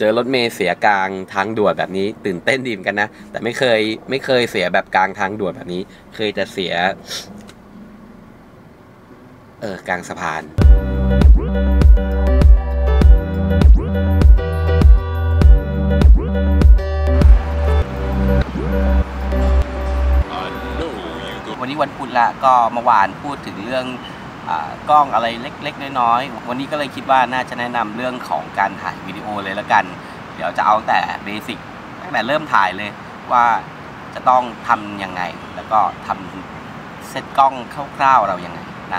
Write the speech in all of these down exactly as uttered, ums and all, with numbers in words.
จอรถเมล์เสียกลางทางด่วนแบบนี้ตื่นเต้นดีเหมือนกันนะแต่ไม่เคยไม่เคยเสียแบบกลางทางด่วนแบบนี้เคยจะเสียเออกลางสะพานวันนี้วันพุธละก็เมื่อวานพูดถึงเรื่องกล้องอะไรเล็กๆน้อยๆวันนี้ก็เลยคิดว่าน่าจะแนะนำเรื่องของการถ่ายวิดีโอเลยละกันเดี๋ยวจะเอาแต่เบสิกตั้งแต่เริ่มถ่ายเลยว่าจะต้องทำยังไงแล้วก็ทำเซตกล้องคร่าวๆเรายังไงนะ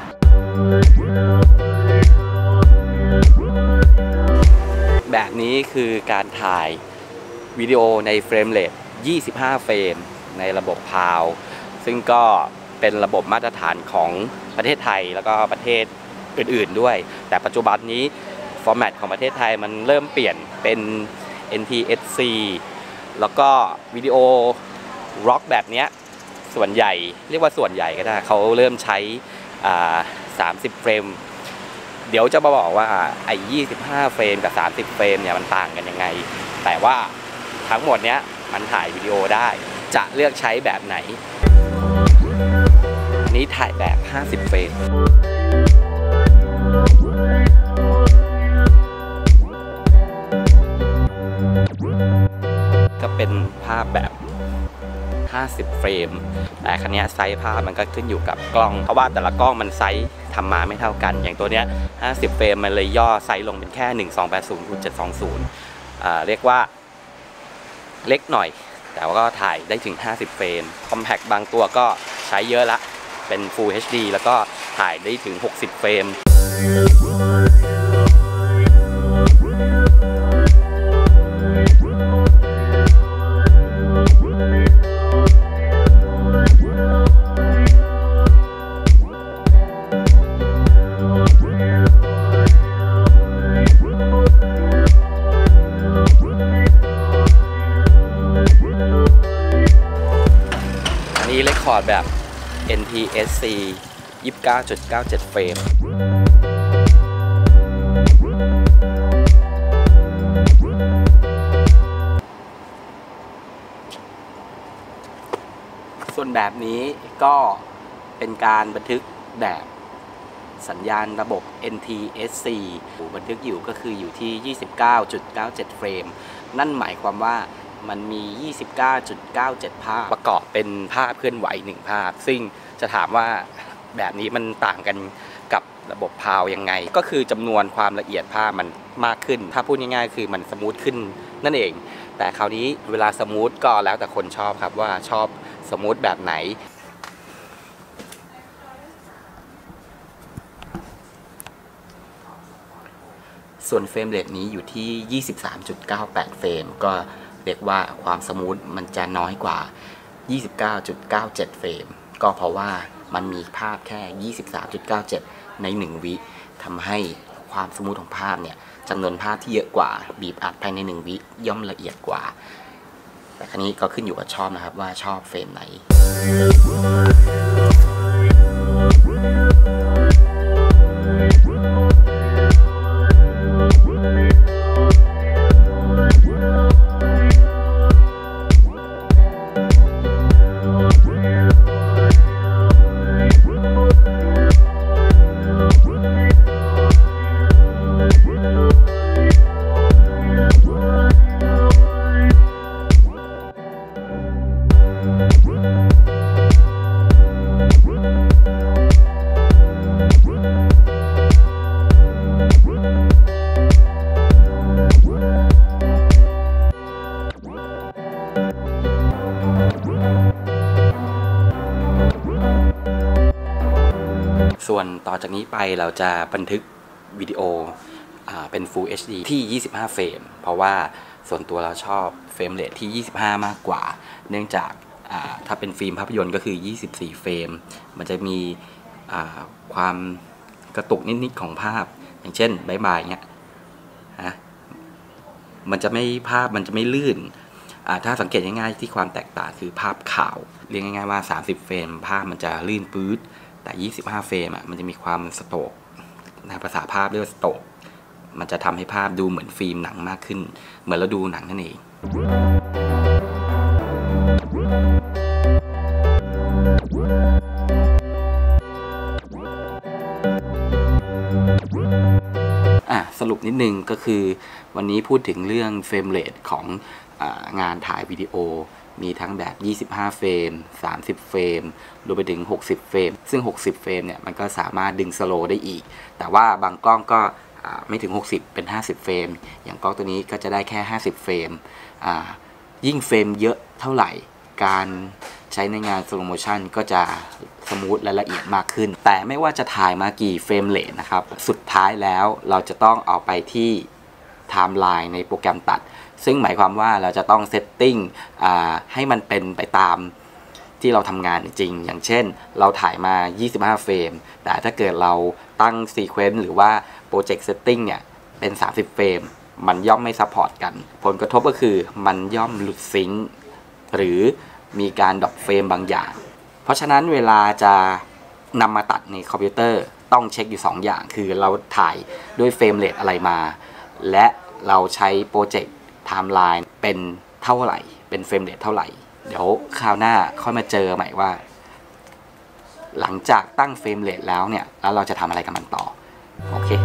แบบนี้คือการถ่ายวิดีโอในเฟรมเรทยี่สิบห้าเฟรมในระบบพาวซึ่งก็เป็นระบบมาตรฐานของประเทศไทยแล้วก็ประเทศอื่นๆด้วยแต่ปัจจุบันนี้ฟอร์แมตของประเทศไทยมันเริ่มเปลี่ยนเป็น เอ็น ที เอส ซี แล้วก็วิดีโอร็อกแบบนี้ส่วนใหญ่เรียกว่าส่วนใหญ่ก็ได้เขาเริ่มใช้สามสิบเฟรมเดี๋ยวจะมาบอกว่าไอ้ยี่สิบห้าเฟรมกับสามสิบเฟรมเนี่ยมันต่างกันยังไงแต่ว่าทั้งหมดเนี้ยมันถ่ายวิดีโอได้จะเลือกใช้แบบไหนนี้ถ่ายแบบห้าสิบเฟรมก็เป็นภาพแบบห้าสิบเฟรมแต่ครั้นี้ไซส์ภาพมันก็ขึ้นอยู่กับกล้องเพราะว่าแต่ละกล้องมันไซส์ทำมาไม่เท่ากันอย่างตัวเนี้ยห้าสิบเฟรมมันเลยย่อไซส์ลงเป็นแค่หนึ่งสองแปดศูนย์คูณเจ็ดสองศูนย์อ่าเรียกว่าเล็กหน่อยแต่ว่าก็ถ่ายได้ถึงห้าสิบเฟรมคอมแพคบางตัวก็ใช้เยอะละเป็น Full เอช ดี แล้วก็ถ่ายได้ถึงหกสิบเฟรมอันนี้เรคคอร์ดแบบ เอ็น ที เอส ซี ยี่สิบเก้าจุดเก้าเจ็ด เฟรมส่วนแบบนี้ก็เป็นการบันทึกแบบสัญญาณระบบ เอ็น ที เอส ซี บันทึกอยู่ก็คืออยู่ที่ ยี่สิบเก้าจุดเก้าเจ็ด เฟรมนั่นหมายความว่ามันมี ยี่สิบเก้าจุดเก้าเจ็ด ภาพประกอบเป็นภาพเคลื่อนไหวหนึ่งภาพซึ่งจะถามว่าแบบนี้มันต่างกันกับระบบพาวยังไงก็คือจำนวนความละเอียดภาพมันมากขึ้นถ้าพูดง่ายๆคือมันสมูทขึ้นนั่นเองแต่คราวนี้เวลาสมูทก็แล้วแต่คนชอบครับว่าชอบสมูทแบบไหนส่วนเฟรมเรทนี้อยู่ที่ ยี่สิบสามจุดเก้าแปด เฟรมก็เรียกว่าความสมูทมันจะน้อยกว่า ยี่สิบเก้าจุดเก้าเจ็ด เฟรมก็เพราะว่ามันมีภาพแค่ ยี่สิบสามจุดเก้าเจ็ด ในหนึ่งวิทำให้ความสมูทของภาพเนี่ยจำนวนภาพที่เยอะกว่าบีบอัดภายในหนึ่งวิย่อมละเอียดกว่าแต่ครั้นี้ก็ขึ้นอยู่กับชอบนะครับว่าชอบเฟรมไหนส่วนต่อจากนี้ไปเราจะบันทึกวิดีโอเป็น Full เอช ดี ที่ยี่สิบห้าเฟรมเพราะว่าส่วนตัวเราชอบเฟรมเรทที่ยี่สิบห้ามากกว่าเนื่องจากถ้าเป็นฟิล์มภาพยนตร์ก็คือยี่สิบสี่เฟรมมันจะมีความกระตุกนิดๆของภาพอย่างเช่นบายบายเงี้ยฮะมันจะไม่ภาพมันจะไม่ลื่นถ้าสังเกตง่ายๆที่ความแตกต่างคือภาพขาวเรียกง่ายๆว่าสามสิบเฟรมภาพมันจะลื่นปื๊ดแต่ยี่สิบห้าเฟรมอ่ะมันจะมีความสโตรกในภาษาภาพเรียกว่าสโตรกมันจะทำให้ภาพดูเหมือนฟิล์มหนังมากขึ้นเหมือนเราดูหนังนั่นเองอ่ะสรุปนิดนึงก็คือวันนี้พูดถึงเรื่องเฟรมเรทของอ่างานถ่ายวิดีโอมีทั้งแบบยี่สิบห้าเฟรมสามสิบเฟรมรวมไปถึงหกสิบเฟรมซึ่งหกสิบเฟรมเนี่ยมันก็สามารถดึงสโลว์ได้อีกแต่ว่าบางกล้องก็ไม่ถึงหกสิบเป็นห้าสิบเฟรมอย่างกล้องตัวนี้ก็จะได้แค่ห้าสิบเฟรมยิ่งเฟรมเยอะเท่าไหร่การใช้ในงานสโลว์โมชั่นก็จะสมูทและละเอียดมากขึ้นแต่ไม่ว่าจะถ่ายมากี่เฟรมเรทนะครับสุดท้ายแล้วเราจะต้องเอาไปที่ไทม์ไลน์ในโปรแกรมตัดซึ่งหมายความว่าเราจะต้องเซตติ้งให้มันเป็นไปตามที่เราทำงานจริงอย่างเช่นเราถ่ายมายี่สิบห้าเฟรมแต่ถ้าเกิดเราตั้งซีเควนซ์หรือว่าโปรเจกต์เซตติ้งเนี่ยเป็นสามสิบเฟรมมันย่อมไม่ซัพพอร์ตกันผลกระทบก็คือมันย่อมหลุดซิงค์หรือมีการดรอปเฟรมบางอย่างเพราะฉะนั้นเวลาจะนำมาตัดในคอมพิวเตอร์ต้องเช็คอยู่สองอย่างคือเราถ่ายด้วยเฟรมเรทอะไรมาและเราใช้โปรเจกต์ไทม์ไลน์เป็นเท่าไหร่เป็นเฟรมเรทเท่าไหร่เดี๋ยวคราวหน้าค่อยมาเจอใหม่ว่าหลังจากตั้งเฟรมเรทแล้วเนี่ยแล้วเราจะทำอะไรกับมันต่อโอเค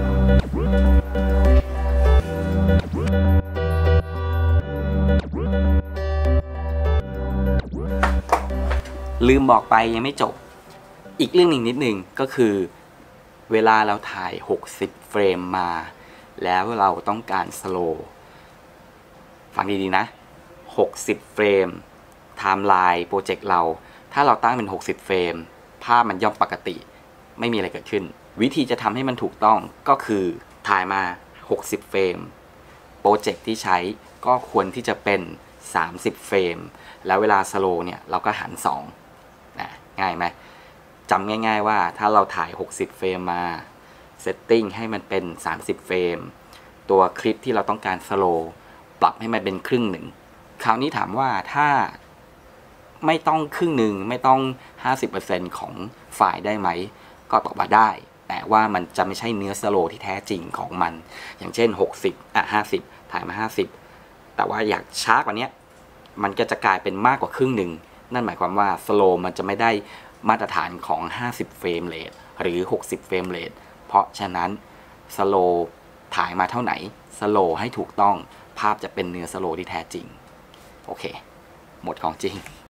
ลืมบอกไปยังไม่จบอีกเรื่องหนึ่งนิดหนึ่งก็คือเวลาเราถ่ายหกสิบเฟรมมาแล้วเราต้องการสโลว์ฟังดีๆนะหกสิบเฟรมไทม์ไลน์โปรเจกต์เราถ้าเราตั้งเป็นหกสิบเฟรมภาพมันย่อมปกติไม่มีอะไรเกิดขึ้นวิธีจะทำให้มันถูกต้องก็คือถ่ายมาหกสิบเฟรมโปรเจกต์ที่ใช้ก็ควรที่จะเป็นสามสิบเฟรมแล้วเวลาสโลว์เนี่ยเราก็หันสองนะง่ายไหมจำง่ายๆว่าถ้าเราถ่ายหกสิบเฟรมมาเซตติ้งให้มันเป็นสามสิบเฟรมตัวคลิปที่เราต้องการสโลว์ปรับให้มันเป็นครึ่งหนึ่งคราวนี้ถามว่าถ้าไม่ต้องครึ่งหนึ่งไม่ต้อง ห้าสิบเปอร์เซ็นต์ ของไฟล์ได้ไหมก็ตอบว่าได้แต่ว่ามันจะไม่ใช่เนื้อสโลว์ที่แท้จริงของมันอย่างเช่นหกสิบอ่ะห้าสิบถ่ายมาห้าสิบแต่ว่าอยากช้ากว่านี้มันก็จะกลายเป็นมากกว่าครึ่งหนึ่งนั่นหมายความว่าสโลว์มันจะไม่ได้มาตรฐานของห้าสิบเฟรมเรทหรือหกสิบเฟรมเรทเพราะฉะนั้นสโลว์ถ่ายมาเท่าไหนสโลว์ให้ถูกต้องภาพจะเป็นเนื้อสโลว์ที่แท้จริงโอเคหมดของจริง